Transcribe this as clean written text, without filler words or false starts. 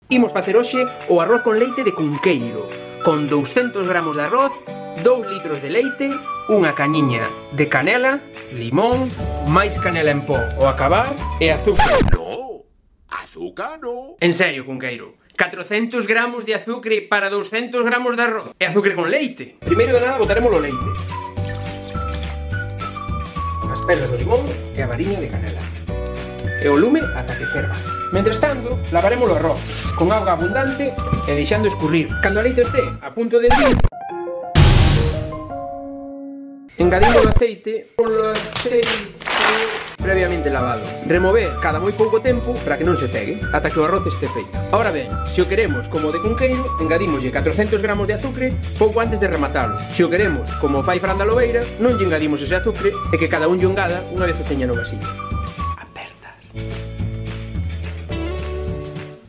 Imos facer hoxe o arroz con leite de Cunqueiro, con 200 gramos de arroz, 2 litros de leite, unha cañiña de canela, limón, máis canela en pó ao acabar e azúcar. No, azúcar no. En serio, Cunqueiro, 400 gramos de azúcar para 200 gramos de arroz e azúcar con leite. Primeiro de nada botaremos o leite, as perlas do limón e a variña de canela e o lume ata que ferva. Mentres tanto, lavaremos o arroz con auga abundante e deixando escurrir. Cando o leite este a punto de hervir, engadimos o aceite previamente lavado. Remover cada moi pouco tempo para que non se pegue, ata que o arroz este feito. Ahora ben, se o queremos como de Cunqueiro, engadimoslle 400 gramos de azúcar pouco antes de rematalo. Se o queremos como fai Fran da Lobeira, non lle engadimos ese azúcar e que cada un lle engada unha vez o teña no vasillo.